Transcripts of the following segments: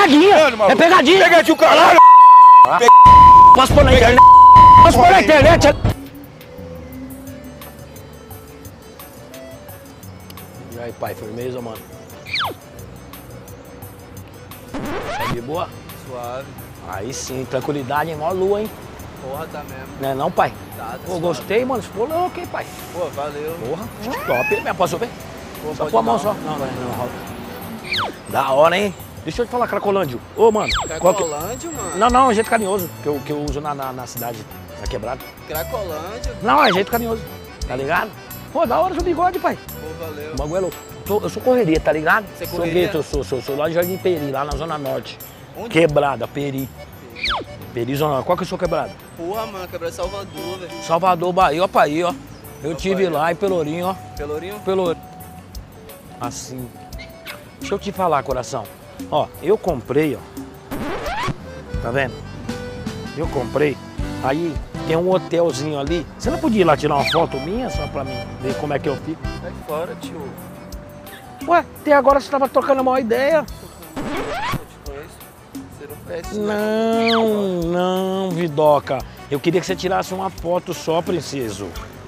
pegadinha! É pegadinha! Pegadinha o caralho! Posso pôr na internet? Posso pôr na internet? E aí, pai, firmeza, mano? Tá de boa? Suave. Aí sim, tranquilidade, hein? Mó lua, hein? Porra, tá mesmo. Não é não, pai? Tá, Pô, gostei, mano. Ficou louco, hein, pai? Pô, valeu. Porra, top. Posso ver? Pô, Só pôr a mão só. Não, rola. Da hora, hein? Deixa eu te falar, Cracolândio. Ô, mano. Cracolândio, mano? Não, é jeito carinhoso que eu uso na cidade, na quebrada. Cracolândio? Não, é jeito carinhoso, tá ligado? Pô, da hora seu bigode, pai. Pô, valeu. O bagulho é louco. Eu sou correria, tá ligado? Você sou correria? gueto, eu sou lá de Jardim Peri, lá na Zona Norte. Onde? Quebrada, Peri. Peri, Zona Norte. Qual que é o seu quebrado? Porra, mano, quebrada de Salvador, velho. Salvador, Bahia, ó, pra aí, ó. Eu tive lá em Pelourinho, ó. Pelourinho? Pelourinho. Assim. Deixa eu te falar, coração. Ó, eu comprei, ó. Tá vendo? Eu comprei. Aí tem um hotelzinho ali. Você não podia ir lá tirar uma foto minha só pra mim ver como é que eu fico? Sai fora, tio. Ué, até agora você tava trocando a maior ideia. Eu te conheço. Você não conhece, Não, Vidoca. Eu queria que você tirasse uma foto só, princeso.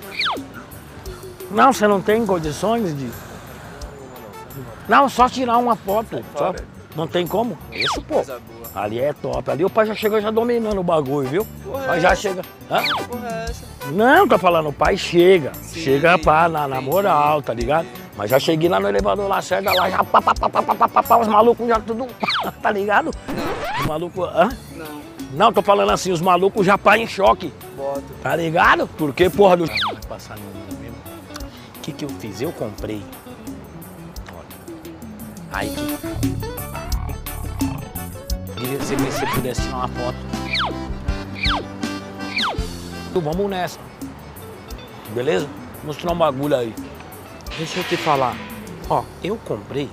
Não, você não tem condições de... Não, só tirar uma foto. Só. Não tem como? Isso, pô. Coisa boa. Ali é top. Ali o pai já chega já dominando o bagulho, viu? Porra, Mas é já essa? chega. Hã? Porra, é essa? Não, tô falando, o pai chega. Sim, Chega pá, na entendi. moral, tá ligado? Mas já cheguei lá no elevador lá, certo? Lá já pá, os malucos já tudo. Tá ligado? Não. Os malucos. Hã? Não. Não, tô falando assim, os malucos já pá em choque. Bota. Tá ligado? Porque, porra, do. Vai passar no mesmo. O que eu fiz? Eu comprei. Olha. Aí que. Queria que você pudesse tirar uma foto. Então, vamos nessa. Beleza? Mostrar um bagulho aí. Deixa eu te falar. Ó, eu comprei.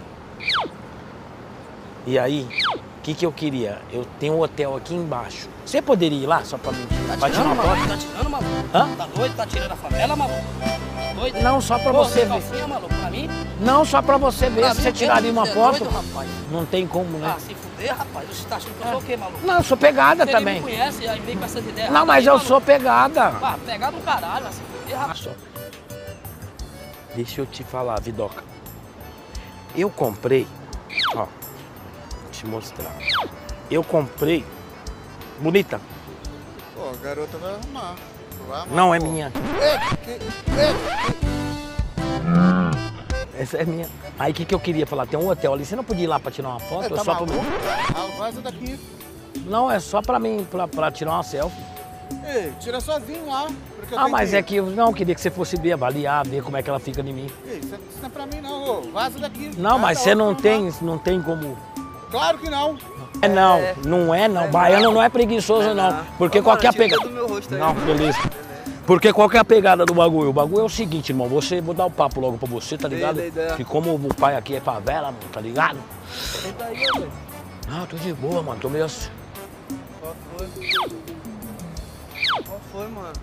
E aí, o que eu queria? Eu tenho um hotel aqui embaixo. Você poderia ir lá só pra mim? Pra tirar uma foto? Tá tirando, maluco? Hã? Tá doido? Tá tirando a favela, maluco? Doido? Não, só pra Pô, você ver. calcinha, maluco, pra mim? Não, só pra você ver. Pra Se mim, você tiraria uma é foto, doido, rapaz. não tem como, né? Ah, se fuder, rapaz. Você tá achando que eu sou o quê, maluco? Não, eu sou pegada Você também. nem me conhece, aí vem com essas ideias. Não, mas eu sou pegada. Ah, pegar no caralho, mas se fuder, rapaz. Deixa eu te falar, Vidoca. Eu comprei, ó, vou te mostrar. Eu comprei, bonita. Pô, a garota vai arrumar. Vai arrumar, Não é pô. minha. Essa é minha. Aí o que eu queria falar? Tem um hotel ali, você não podia ir lá pra tirar uma foto? Tá Só pra... maluco? Vaza daqui. Não, é só pra mim, pra tirar uma selfie. Ei, tira sozinho lá. porque eu Ah, tenho mas que... é que eu não queria que você fosse ver, avaliar, ver como é que ela fica em mim. Ei, isso não é pra mim não, ô. Vaza daqui. Não, mas Vaza você não outro tem, não tem como... Claro que não. É não, não é não. Baiano não é preguiçoso não. Porque Ô, qualquer mano, tira pegada... do meu rosto aí, Não, mano. beleza. Porque qual que é a pegada do bagulho? O bagulho é o seguinte, irmão. Vou dar o papo logo pra você, tá ligado? Dei. Que como o pai aqui é favela, mano, tá ligado? Senta aí, velho. Ah, tô de boa, mano. Tô meio assim. Qual foi? Qual foi, mano?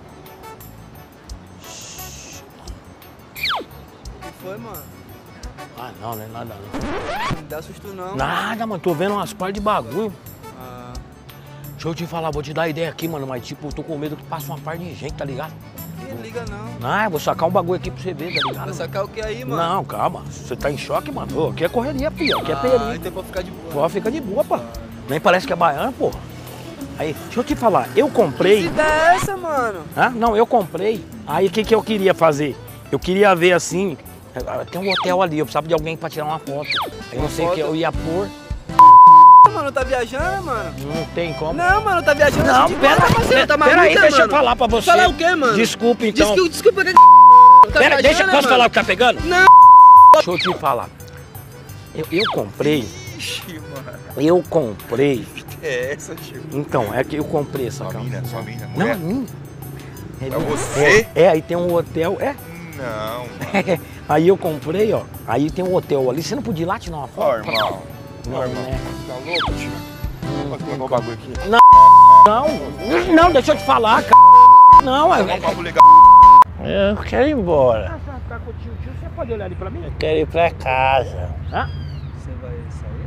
O que foi, mano? Ah, não é nada não. Não dá susto não. Nada, mano. Tô vendo umas partes de bagulho. Ah, Deixa eu te falar, vou te dar ideia aqui, mano. Mas tipo, eu tô com medo que passe uma parte de gente, tá ligado? não liga não. Ah, eu vou sacar um bagulho aqui pra você ver, tá ligado? Vai sacar o que aí, mano? Não, calma. Você tá em choque, mano. Ô, aqui é correria, filho. Aqui é Ah, perigo. então pode ficar de boa. Pô, fica de boa, pô. Nem parece que é baiano, pô. Aí, deixa eu te falar, eu comprei. Que ideia é essa, mano? Hã? Não, eu comprei. Aí o que eu queria fazer? Eu queria ver assim. Tem um hotel ali, eu precisava de alguém pra tirar uma foto. Aí eu não sei o que eu ia pôr. Mano, tá viajando, mano? Não tem como. Não, mano, tá viajando. Não, assim de boa, parceiro, tá maluco, aí, deixa eu mano? falar pra você. Falar o quê, mano? Desculpa, então. Desculpa, tá Pera, deixa, viajando, posso mano? falar o que tá pegando? Não. Deixa eu te falar. Eu comprei. Ixi, mano. Eu comprei. Que é essa, tio? Então, é que eu comprei essa Sua calça. mina, Não, é mulher? minha. É Pra minha. você? Aí tem um hotel. Não, mano. Aí eu comprei, ó. Aí tem um hotel ali. Você não podia ir lá tirar uma Ó, foto? irmão. Não, Ó, irmão. né? Tá louco, tio? Pode pegar o bagulho aqui. Não, deixa eu te falar, cara. Não, Tá é. bom, papo legal. Eu quero ir embora. Você vai ficar com o tio, você pode olhar ali pra mim? Eu quero ir pra casa. Hã? Você vai sair?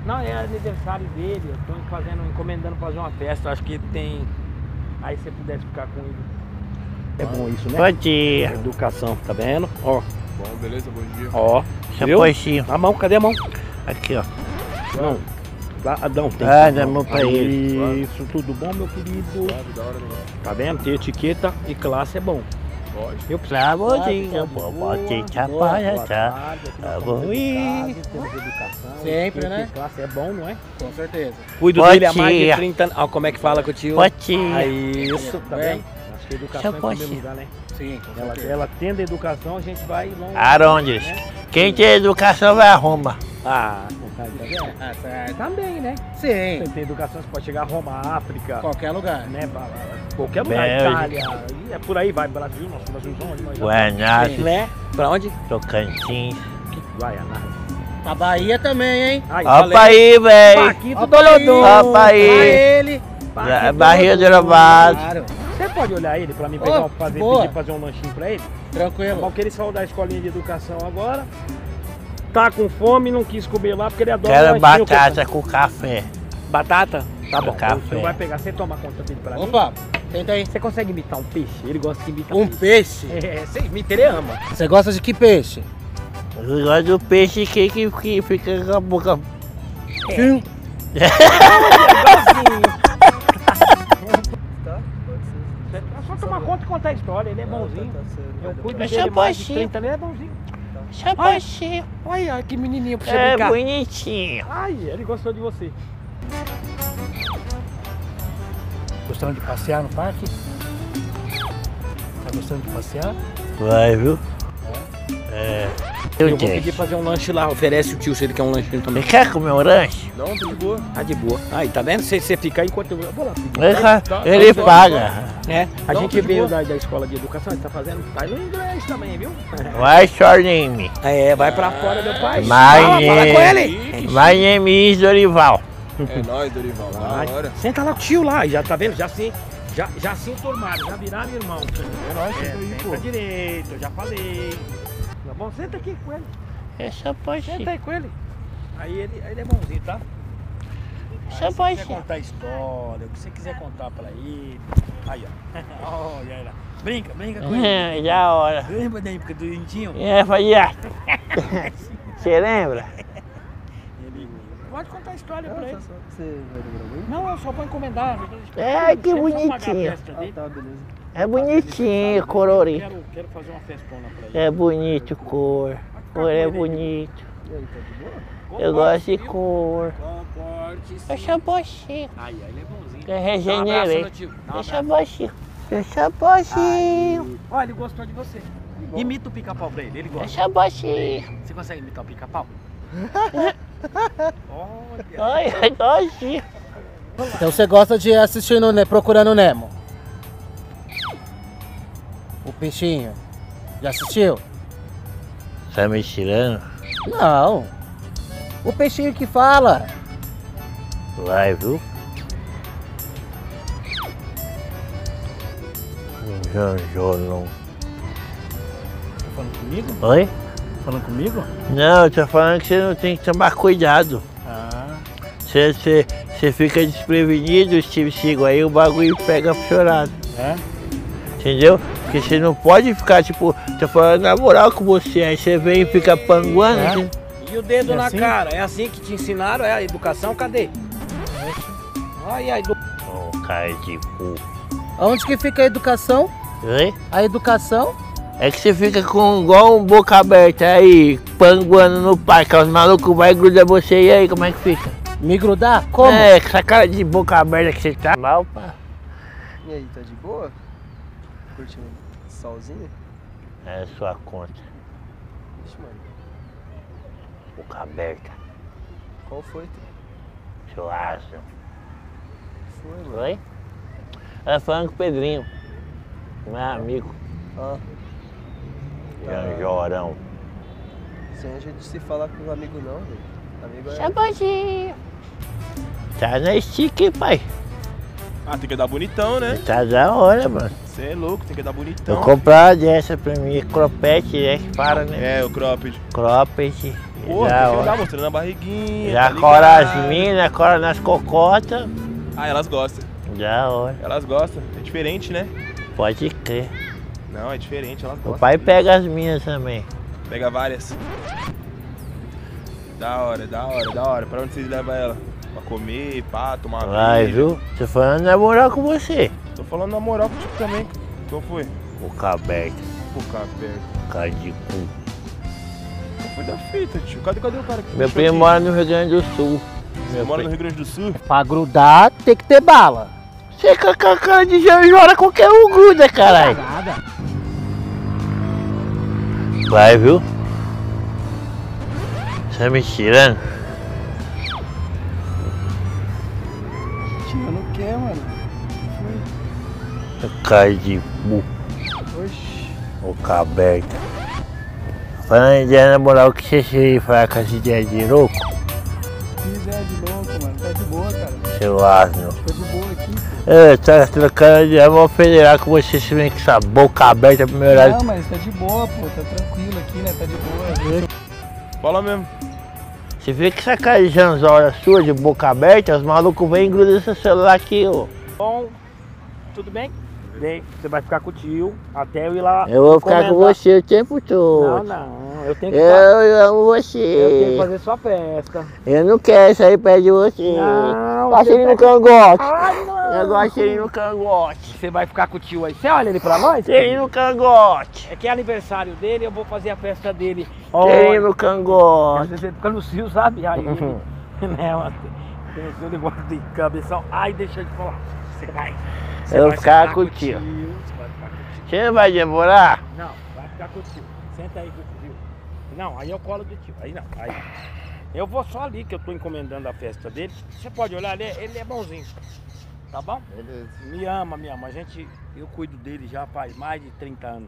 Não, é aniversário dele, eu tô encomendando fazer uma festa, acho que tem... Aí se você pudesse ficar com ele. É bom isso, né? Bom dia. Educação, tá vendo? Ó. Bom, beleza, bom dia. Ó. Viu? Chapoxinho. A mão, cadê a mão? Aqui, ó. Não. Adão, tem Ah, que- dá a mão pra ele. Isso, tudo bom, meu querido? Suave, da hora, negócio. Tá vendo? Ter etiqueta e classe é bom. Pode. Eu Tá bom, Boa dia. tarde, Boa tarde, tá? tá. Tá bom, Temos educação. Sempre, etiqueta né? e classe é bom, não é? Com certeza. Cuido Boa dele há mais de tia. 30 anos. Ó, como é que fala com o tio? Pode ir. Aí, isso, tá Bem. bem? Acho que a educação é em Pode primeiro ir. lugar, né? Sim, com certeza. Ela tendo a educação, a gente vai longe. Aonde? Né? Quem tem educação vai a Roma. Ah, tá vendo? Ah, certo. Também, né? Sim, Você tem educação, você pode chegar a Roma, África, qualquer lugar. né? Qualquer lugar, Bélgica. Itália, e é por aí, vai, Brasil, nosso Brasilzão ali, nós já Guanajuato, né? Pra onde? Tocantins. Vai, Ana. A Bahia também, hein? Aí, Opa aí, véi. Paquito Opa aí. Dolodum. Opa aí. Pra ele. Barriga de Lobato. Claro. Você pode olhar ele pra mim pegar, Ô, fazer, boa. pedir fazer um lanchinho pra ele? Tranquilo. Porque ele saiu da escolinha de educação agora, tá com fome, não quis comer lá porque ele adora Quero lanchinho. batata com café. Batata? Tá bom, Café. você vai pegar, você toma conta dele pra mim? Opa, tenta aí. Você consegue imitar um peixe? Ele gosta de imitar Um peixe? É, você imita, ele ama. Você gosta de que peixe? Eu gosto do peixe que fica com a boca. Sim. É só tomar conta e contar a história, ele é bonzinho. Eu cuido Mas dele mais de chapoxinho. 30 anos, ele é bonzinho. Chapoxinho. Olha que menininho pra você É brincar. bonitinho. Ai, ele gostou de você. Gostando de passear no parque? Tá gostando de passear? Vai, viu? É. Eu Eu vou pedir tenho. fazer um lanche lá, oferece o tio se ele quer um lanchinho também. Você quer comer um lanche? Não, tô de boa. Ah, de boa. Aí, tá vendo? Você fica aí enquanto eu vou lá. Ele paga. É, a Não, gente tô de veio boa. da escola de educação, ele tá fazendo, tá no inglês também, viu? Vai, your name. É, vai pra fora, meu pai. My Fala com name. ele. My name is Dorival. É nóis, Dorival. Vai. Da hora. Senta lá com o tio lá, já tá vendo? Já se enturmaram, já viraram irmão. É nóis, senta aí, Senta pô. direito, eu já falei. Tá bom? Senta aqui com ele. É Senta chapoxinho. aí com ele. Aí ele é bonzinho, tá? Se você quiser Chapoxinho. contar história, o que você quiser contar pra ele. Aí, ó. Olha aí lá. Brinca com ele. É, já hora. Lembra da época do Indinho? É, fazia. Você lembra? Ele pode contar a história pra ele. Não, eu só vou encomendar. É, que Só pagar a bonitinho. festa dele. É bonitinho, colorido. Quero fazer uma festona pra ele. É bonito cor. Cor é bonito. Eu gosto de cor. É chapoxinho. Aí, ele é bonzinho. Eu regenerei. Dá um abraço no tio. Dá um É abraço. chapoxinho. É chapoxinho. Olha, ele gostou de você. Imita o pica-pau pra ele, ele É gosta. chapoxinho. Você consegue imitar o pica-pau? Olha. Ai, docinho. Então você gosta de assistir no Procurando Nemo? O peixinho. Já assistiu? Tá me tirando? Não. O peixinho que fala. Vai, viu? Janjolão. Tá falando comigo? Oi? Falando comigo? Não, eu tô falando que você não tem que tomar cuidado. Ah. Você fica desprevenido, Steve Seagal, aí o bagulho pega chorado. É? Entendeu? Porque você não pode ficar, tipo, tô falando na moral com você, aí você vem e fica panguando. É? assim. E o dedo É na assim? cara? É assim que te ensinaram? É a educação? Cadê? Olha aí, Ô, cara de cu. Onde que fica a educação? Oi? A educação? É que você fica com igual um boca aberta aí, panguando no parque, os malucos vai grudar você e aí, como é que fica? Me grudar? Como? É, com essa cara de boca aberta que você tá. Mal, pá. E aí, tá de boa? Curtindo solzinho? É sua conta. Vixe, mano. Boca aberta. Qual foi? Seu aço. Foi, mano. Oi? Ela falando com o Pedrinho. Meu amigo. Ah, Janjorão. sem a gente se falar com um amigo não, velho. Amigo é... Chapadinho. Tá na stick, pai. Ah, tem que dar bonitão, né? Tá da hora, mano. Você é louco, tem que dar Vou bonitão. comprar uma dessa pra mim. Cropete, é que para, né? É, o cropped. Cropped. Já, Pô, tem que ó. olhar, mostrando a barriguinha. Já tá cora ligado? as minas, cora nas cocotas. Ah, elas gostam. Já, olha. Elas gostam. É diferente, né? Pode crer. Não, é diferente, elas O gostam. pai pega as minhas também. Pega várias. Da hora, da hora, da hora. Pra onde vocês levam ela? Pra comer, pá, tomar Vai, vinho? viu? Tô falando namorar com você. Tô falando na moral contigo também. Qual foi? Boca aberta, Boca aberta. cara de cu. Qual foi da fita, tio? Cadê o cara que Meu puxou primo aqui? mora no Rio Grande do Sul. Você mora no Rio Grande do Sul? Pra grudar tem que ter bala. Você com a cara de Jora qualquer um gruda, caralho. Nada. Vai, viu? Você tá me tirando? Tio, não quer, mano. Cara de bu, Oxi. boca aberta. Falando de namorar, o que você se faz com essa ideia de louco? Que ideia de louco, mano. Tá de boa, cara. Seu asno. Tá de boa aqui, pô. Tá trocando de amor federal com você, se vem com essa boca aberta pro meu horário. Não, mas tá de boa, pô. Tá tranquilo aqui, né? Tá de boa. Fala mesmo. Você vê que essa cara de janzora sua, de boca aberta, os malucos vêm e grudam esse celular aqui, ó. Bom, tudo bem? Bem, você vai ficar com o tio até eu ir lá. Eu vou ficar com encomendar. você o tempo todo. Não, eu tenho que Eu amo eu tenho que você. fazer sua festa. Eu não quero sair perto de você. Não, Passa você ele no tá- cangote. Ai, não. Eu gosto ele no cangote. Você vai ficar com o tio aí. Você olha ele pra nós? Ele no cangote. É que é aniversário dele, eu vou fazer a festa dele. Ele no cangote. Você fica no cio, sabe? Aí ele, né, mano, tem o seu negócio de cabeção. Ai, deixa eu te falar. Você vai. Você Eu vai vou ficar sentar com o Você tio. vai ficar com o tio. Você não vai demorar? Não, vai ficar com o tio. Senta aí com o tio. Não, aí eu colo do tio. Aí não, aí. Eu vou só ali que eu tô encomendando a festa dele. Você pode olhar, ele é bonzinho. Tá bom? Beleza. Me ama. Eu cuido dele já faz mais de 30 anos.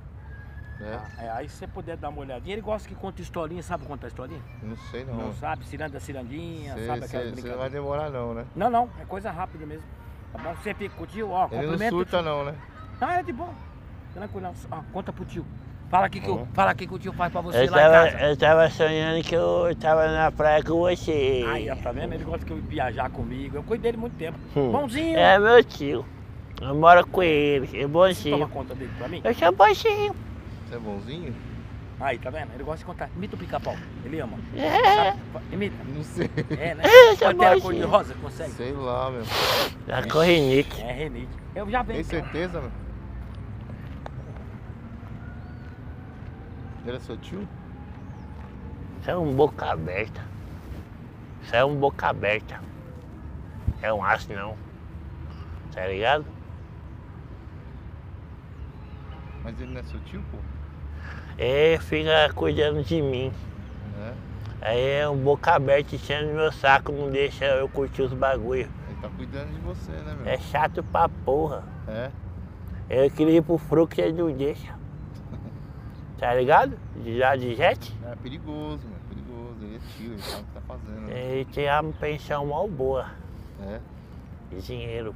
Aí se você puder dar uma olhadinha, ele gosta que conta historinha, sabe contar historinha? Não sei não. Não sabe, cirandinha, sabe aquela Você não vai brincadeira. demorar não, né? Não, é coisa rápida mesmo. Tá bom? Você fica com o tio, ó, Ele não cumprimenta o surta tio. não, né? Não, é de bom. Tranquilo, ó, conta pro tio. Fala aqui que o tio faz pra você Eu lá em casa. tava sonhando que eu tava na praia com você. Aí, ó, tá vendo? Ele gosta que eu viajar comigo. Eu cuido dele muito tempo. Hum. Bonzinho. É meu tio. Eu moro com ele, é Você toma bonzinho. conta dele pra mim? Eu sou bonzinho. Você é bonzinho? Aí, tá vendo? Ele gosta de contar. Imita o pica-pau. Ele ama. É. Sabe? Imita. Não sei. É, né? Eu sou Pantera bonzinho. cor-de-rosa, consegue? Sei lá, meu. Da Corrinique. É, renite. Eu já venho. Tem certeza, meu? Ele é seu tio? Você é um boca aberta. Você é um boca aberta. É um aço não. Tá ligado? Mas ele não é seu tio, pô? Ele fica cuidando de mim. É. Aí é um boca aberta enchendo meu saco, não deixa eu curtir os bagulho. Ele tá cuidando de você, né, meu? É chato pra porra. É? Eu queria ir pro fruto e ele não deixa. Tá ligado? Já de jet? É perigoso, meu. Perigoso. Ele é tio, ele sabe o que tá fazendo. Né? Ele tem uma pensão mal boa. É? De dinheiro.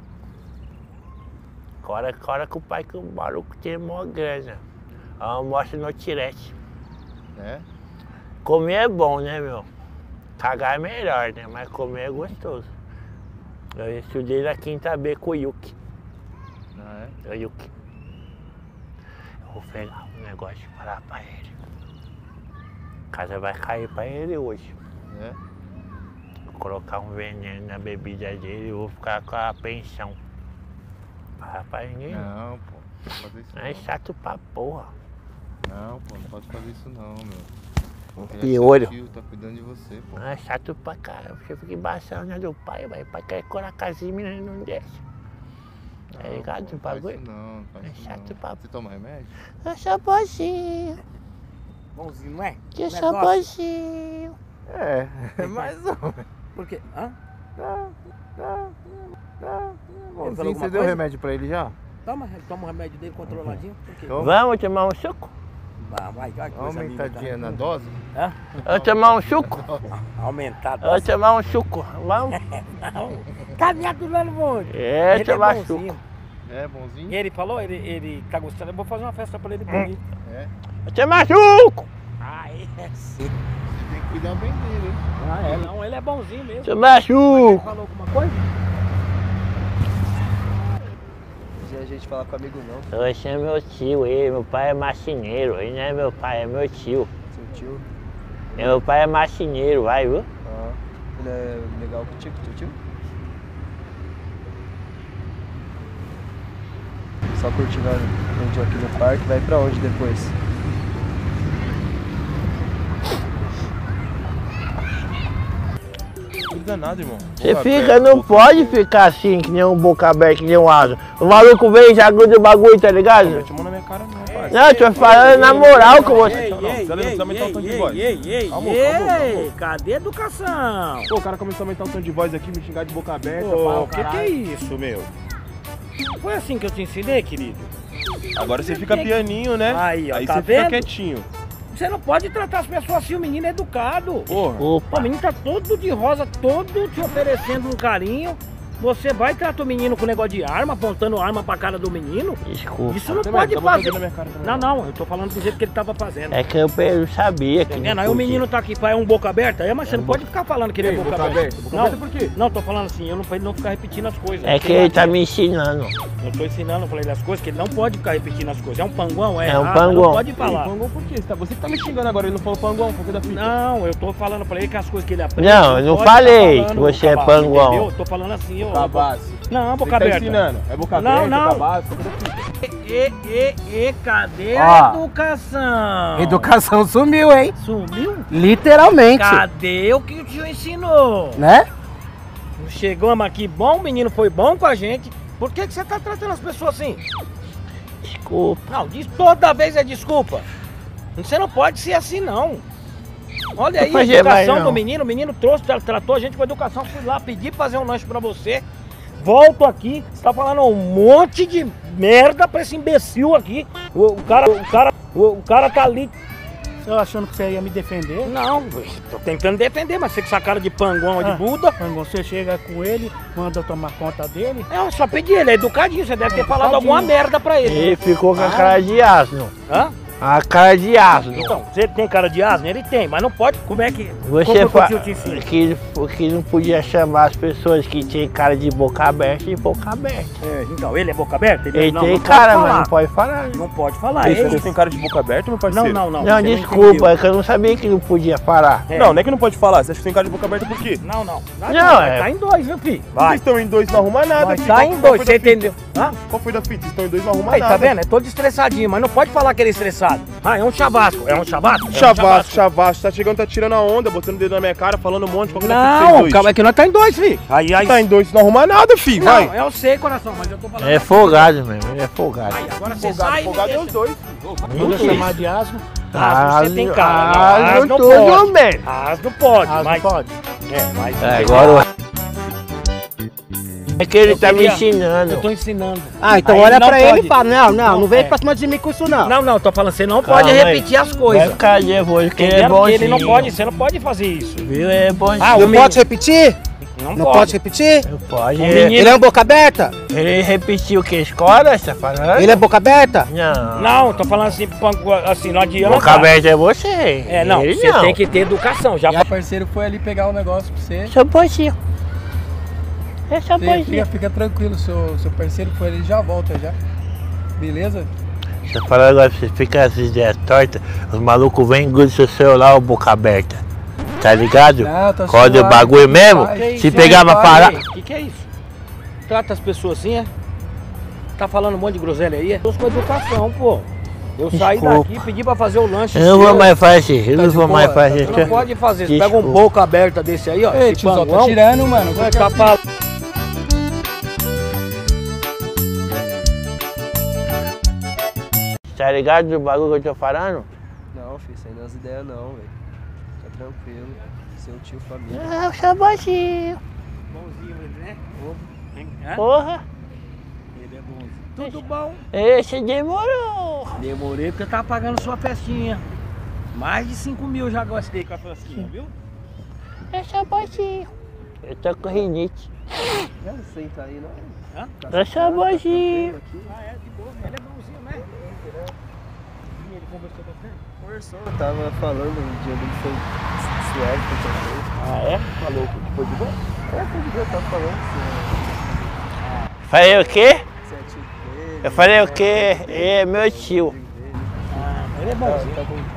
Agora que o pai que o maluco tem mó grana. Almoça no tirete. É? Comer é bom, né, meu? Cagar é melhor, né? Mas comer é gostoso. Eu estudei na quinta B com o Yuki. Ah, é? O Yuki. Eu vou pegar um negócio de falar pra ele. A casa vai cair pra ele hoje. É? Vou colocar um veneno na bebida dele e vou ficar com a pensão. Fala pra ninguém. Não, pô. Não pode fazer isso É não. chato pra porra. Não, pô. Não pode fazer isso não, meu. Um Ele é piolho. seu tio, tá cuidando de você, pô. É chato pra caramba. Você fica embaçando né, do pai, vai. Pai quer colar casinha e menina não deixa. Tá Não, ligado? pô, O não faz bagulho? isso não, não faz É isso chato não. pra- Você toma remédio? Eu sou bonzinho. Bonzinho, não é? Eu Não sou gosta? bonzinho. É, mais ou menos. Por quê? Hã? Bonzinho, falou você alguma deu coisa? remédio pra ele já? Toma o remédio dele controladinho. Por quê? Toma. Vamos tomar um suco? Vai, Dá uma coisa linda, aumentadinha tá? na dose? Hã? Eu tomar um suco? Aumentado. Eu tomar um suco. Vamos? Caminhado lá no mundo. É, Ele tomar bonzinho. suco. É, bonzinho? E ele falou, ele tá gostando, eu vou fazer uma festa pra ele comigo. É. Eu tomar suco. Ah, é sim. Você tem que Cuidar bem dele, hein? Ah, é, não, ele é bonzinho mesmo. Seu machuco! Falou alguma coisa? A gente fala com amigo não. Esse é meu tio, meu pai é marceneiro, ele não é meu pai, é meu tio. Seu tio. Meu pai é marceneiro, vai, viu? Ah, ele é legal contigo, teu tio? Só curtindo um dia aqui no parque, vai pra onde depois? Não dá nada, irmão. Você Boca fica, aberta, não boca pode ficar assim, que nem um boca aberta, que nem um asa. O maluco vem e já gruda o bagulho, tá ligado? Não mete a mão na minha cara, não, parceiro. Não, eu tô falando na moral com você. Não, você não aumentar o tom de voz. Calma, Cadê a educação? Pô, o cara começou a aumentar o tom de voz aqui, me xingar de boca aberta. Ô, pá, que é isso, meu? Foi assim que eu te ensinei, querido? Agora você fica pianinho, né? Aí, ó, Aí tá você vendo? fica quietinho. Você não pode tratar as pessoas assim, o menino é educado. Porra. O menino tá todo de rosa, todo te oferecendo um carinho. Você vai tratar o menino com negócio de arma, apontando arma pra cara do menino? Desculpa. Isso não Também, pode tá botando fazer. na minha cara também. Não, eu tô falando do jeito que ele tava fazendo. É que eu sabia que Tá não vendo? Aí o podia. menino tá aqui, pai, é um boca aberta, mas você não pode ficar falando que ele é boca aberta. Boca Não, aberta por quê? não, tô falando assim, eu não, pra ele não ficar repetindo as coisas. É que ele tá me ensinando. Eu tô ensinando pra ele as coisas, que ele não pode ficar repetindo as coisas. É um panguão, É um errado, panguão. não pode falar. Pangão por quê? Você que tá me xingando agora, ele não falou pangão, por que da fita? Não, eu tô falando pra ele que as coisas que ele aprende. Não, eu não pode falei ficar falando, que você é Cabaço, panguão. Entendeu? Eu tô falando assim, ó. Cabaço. Não, Você boca tá aberta. ensinando? É boca Não, aberta, não. cabaço, por que da fita? Cadê Ó. a educação? Educação sumiu, hein? Sumiu? Literalmente. Cadê o que o tio ensinou? Né? Chegamos aqui bom, o menino foi bom com a gente. Por que você tá tratando as pessoas assim? Desculpa. Não, toda vez é desculpa. Você não pode ser assim, não. Olha aí, a Mas educação não. do menino. O menino trouxe, tratou a gente com educação. Fui lá pedir pra fazer um lanche pra você. Volto aqui, você tá falando um monte de merda pra esse imbecil aqui. O cara tá ali. Você achando que você ia me defender? Não, tô tentando defender, mas você com essa cara de panguão de Buda. Quando você chega com ele, manda eu tomar conta dele. Eu só pedi, ele é educadinho, você deve ter falado Educadinho. alguma merda pra ele. Ele ficou com a cara de asno. Hã? A cara de asno. Então, você tem cara de asno? Ele tem, mas não pode. Como é que. Você como fala que o tio te ensina? que não podia chamar as pessoas que tinham cara de boca aberta de boca aberta. É, então, ele é boca aberta? Ele não, tem não pode cara, falar. mas não pode falar. Não pode falar, Isso, ele. você tem cara de boca aberta, meu parceiro? Não. Não, você desculpa, entendeu. é que eu não sabia que não podia falar. É. Não é que não pode falar, você acha que tem cara de boca aberta por quê? Não. Não, Vai é- tá em dois, viu, filho? Vocês Vai. estão em dois, não arruma nada, Vai filho. tá Qual- em qual dois, foi você da fita? entendeu? Hã? Qual foi da fita? Vocês estão em dois, não arruma Aí, nada. tá vendo? É todo estressadinho, mas não pode falar que ele é estressado. Ah, é um chavasco. É um chavasco? É um Chavaço, tá chegando, tá tirando a onda, botando o dedo na minha cara, falando um monte, qual que é da fita, vocês Não, dois? calma, é que nós tá em dois, filho. Aí. Tá em dois, não arruma nada, filho, vai. Não, eu sei, coração, mas eu tô falando. É folgado mesmo, ele é folgado. Aí, agora você sai. Folgado é os dois. Manda chamar de asno. Asno, você tem cara. Não, Asno asno tudo pode. bem. Asno pode, Asno mas. pode. É, mas. É, agora é que ele Eu tá me queria- ensinando. Eu tô ensinando. Ah, então Aí olha não pra ele pode. e fala, não vem é. pra cima de mim com isso não. Não, tô falando, você não Calma pode aí. repetir as Vai coisas. ficar nervoso, porque ele é Entendeu? Porque bonzinho. ele não pode, você não pode fazer isso. Viu? Ele é bonzinho. Ah, o Não menino- pode repetir? Não, Não pode repetir? Não pode. O menino- Ele é um boca aberta? Ele repetiu o que? Escola, você tá falando? Ele é boca aberta? Não. Não, tô falando assim, não adianta. Boca aberta é você. É, não, Ele você não. tem que ter educação. Já O parceiro foi ali pegar um negócio pra você. Seu bonzinho. É seu Você bonzinho. fica tranquilo, seu parceiro foi ali e já volta já. Beleza? Deixa eu falar agora, você fica as ideias tortas, os malucos vêm e grudam seu celular ou boca aberta. Tá ligado? Não, tá Qual é o suave, bagulho tudo mesmo? paz. Que Se isso, pegar uma hein, parada. pai? Que é isso? Trata as pessoas assim, é? Tá falando um monte de groselha aí? É? Tô com educação, pô. Eu saí Desculpa. daqui, pedi pra fazer o lanche. Eu não vou seu. mais fazer, eu Tá não de vou boa, mais fazer. Você não pode fazer. Você pega um Desculpa. boca aberta desse aí, ó. Ei, esse tio, só tá panguão, tirando, mano. vai tá falando. Tá ligado do bagulho que eu tô falando? Não, filho, sem nas ideias não, velho. Tá tranquilo. Seu tio, família. Ah, eu sou bonzinho. Bonzinho ele, né? Hã? Porra, Ele é bonzinho. Tudo bom. esse demorou. Demorei porque eu tava pagando sua festinha. Mais de 5 mil já gostei com a festinha, viu? Eu sou bonzinho. Eu tô com rinite. Já senta aí, não. Hã? Eu sou bonzinho. Ah, é, de boa. Ele é bonzinho, né? ele conversou bastante? Conversou, tava falando, o dia dele foi suave também. Ah, é? Falou que foi de boa? Foi de boa, tava falando Falei o quê? se é tio dele. Eu falei o quê? É meu tio. Ele é bonzinho. Tá bom.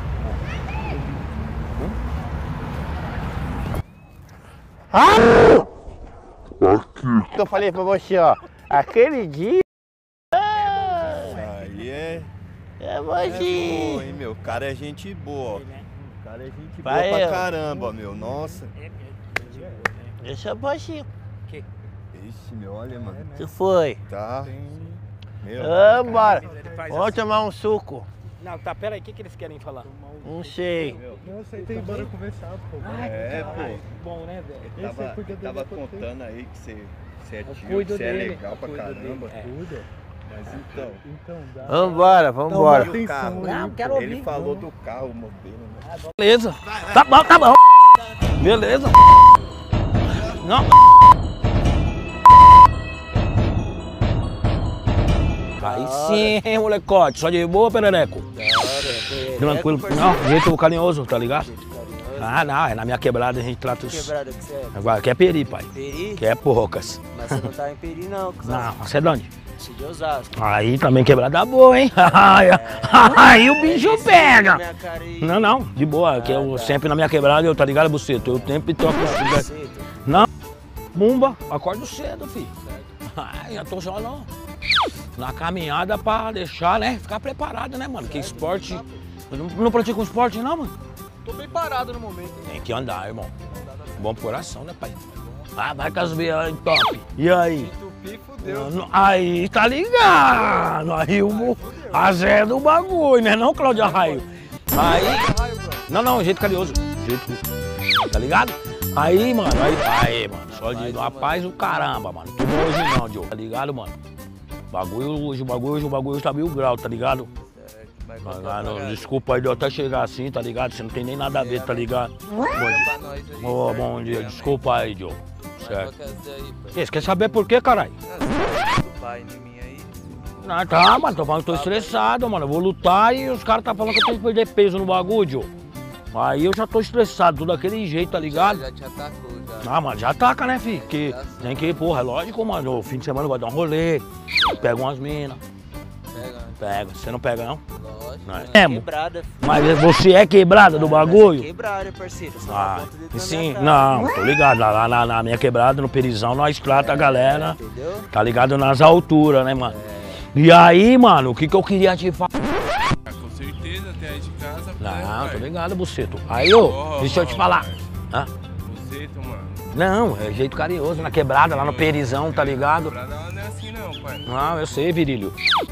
Eu falei pra você, ó. Aquele dia. Aí é. É Boa, bonzinho. hein, meu? O cara é gente boa, ó. O cara é gente boa Vai, pra ó. caramba, meu. Nossa. Esse é bonzinho. Ixi, meu, olha, mano. Tu foi? Tá. Meu. Vambora. Faz Vamos tomar um suco. Não, tá, pera aí, o que eles querem falar? Não sei. Não, você tem bora conversar, pô. É, pô. Bom, né, velho? Tava contando aí que você é tio, que cuido você é dele, legal pra caramba. Cuida. Mas então, Então dá. Vambora, vambora. e o carro? Não, quero ouvir. Ele falou do carro, o modelo, né? Beleza. Tá bom, tá bom. Beleza. Não. Aí sim, molecote. Só de boa, perereco. Tranquilo. Não, jeito carinhoso, tá ligado? Ah, não, é na minha quebrada a gente trata os... Quebrada que você é? Agora, que é peri, pai. Peri? Que é porrocas. Mas você não tá em Peri não, cuzão. Não, você é de onde? Você de Osasco. Aí também quebrada boa, hein? Aí o bicho pega. Minha cara aí. Não, não, de boa, que eu sempre na minha quebrada, eu tá ligado, buceta? Eu sempre toco. Buceta. Não, bumba, acordo cedo, filho. Ai, já tô só na caminhada pra deixar, né? Ficar preparado, né, mano? Que esporte. Eu não pratico um esporte, não, mano. Tô bem parado no momento. Tem que andar, irmão. Bom pro coração, né, pai? Ah, vai com as veias top. E aí? Tupi, fudeu. Aí, tá ligado? Aí o azé do bagulho, né? Não, Cláudia Raio. Aí. Não, jeito carinhoso. Jeito. Tá ligado? Aí, mano, aí, mano. Só de rapaz o caramba, mano. Tudo hoje não, Diogo. Tá ligado, mano? Hoje o bagulho tá 1000 graus, tá ligado? Desculpa aí de eu até chegar assim, tá ligado? Você não tem nem nada a ver, tá ligado? Bom dia. Bom dia, desculpa aí, Diogo. Certo. Você quer saber por quê, caralho? Não, tá, mano, tô falando que tô estressado, mano. Eu vou lutar e os caras tá falando que eu tenho que perder peso no bagulho, Diogo. Aí eu já tô estressado, tudo daquele jeito, tá ligado? Já te atacou, já. Ah, mano, já ataca, né, filho? Porque tem que, porra, é lógico, mano. O fim de semana vai dar um rolê, pega umas minas. Pega. Você não pega, não? Lógico. Não é? Quebrada. Mas você é quebrada do bagulho? Quebrada, parceiro. Só Ah, na ponta do dedo na sim, minha cara. não, tô ligado. Lá na minha quebrada, no Perizão, nós trata a galera, Entendeu? tá ligado? Nas alturas, né, mano? E aí, mano, o que eu queria te falar? Com certeza, até aí de casa. Não, tô ligado, buceto. Aí, ô, deixa eu te falar. Hã? Buceto, mano. Não, é jeito carinhoso, na quebrada, lá no Perizão, tá ligado? Pra dar não é assim não, pai. Não, eu sei, virilho.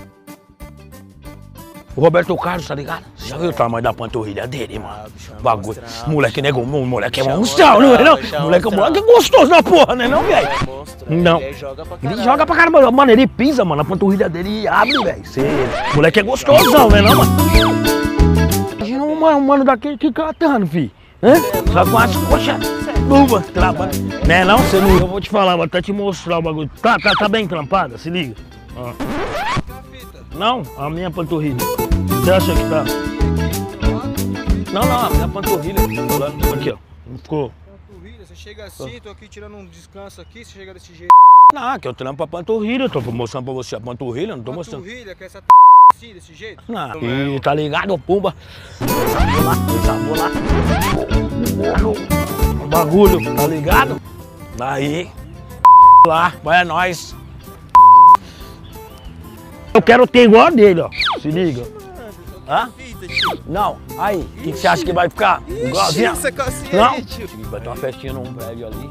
O Roberto Carlos, tá ligado? Você já viu o tamanho da panturrilha dele, mano? Bagulho. Moleque, nego, moleque é monstrão, não é não? Moleque é gostoso da porra, né não, velho? Não. Ele joga pra Ele caralho. joga pra caramba, mano, ele pisa, mano, a panturrilha dele e abre, velho. Moleque é gostosão, né não, mano? Imagina um mano daquele que catando, fi. Hã? Só com as coxas, luva, trabalho. Né não? Você não... Eu vou te falar, vou até te mostrar o bagulho. Tá bem trampada, se liga. Ó. Não, a minha panturrilha. Você acha que tá? Não, a minha panturrilha. Aqui, ó. Não ficou. Panturrilha, você chega assim, tô aqui tirando um descanso aqui, você chega desse jeito. Não, que eu trampo a panturrilha, tô mostrando pra você a panturrilha, não tô mostrando. Panturrilha, que é essa assim, desse jeito? Não, e tá ligado, pumba. Vou lá. O bagulho, tá ligado? Daí, lá, vai nós. Eu quero ter igual a dele, ó. Se liga. Hã? Não, aí, o que você acha que vai ficar? Igualzinho? Não? Vai ter uma festinha num prédio ali.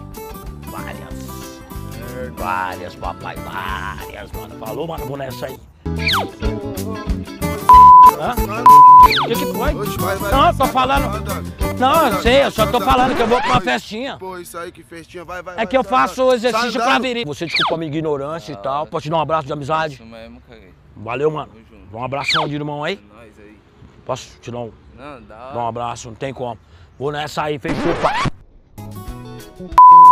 Várias, papai, várias, mano. Falou, mano, vou nessa aí. Hã? O que foi? Não, eu tô falando. Não, eu sei, eu só tô falando que eu vou pra uma festinha. Pô, isso aí, que festinha, vai. É que eu faço exercício pra virir. Você desculpa a minha ignorância e tal. Posso te dar um abraço de amizade? Isso mesmo, caguei. Valeu, mano. Dá um abração de irmão aí. Nós aí. Posso te dar um, Não, dá. dar um abraço? Não tem como. Vou nessa aí, fechou, pai.